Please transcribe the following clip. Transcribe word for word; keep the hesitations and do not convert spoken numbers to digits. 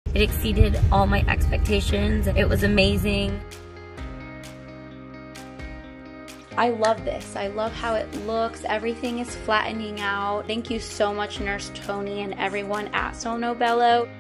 It exceeded all my expectations. It was amazing. I love this. I love how it looks. Everything is flattening out. Thank you so much, Nurse Tony and everyone at Sono Bello.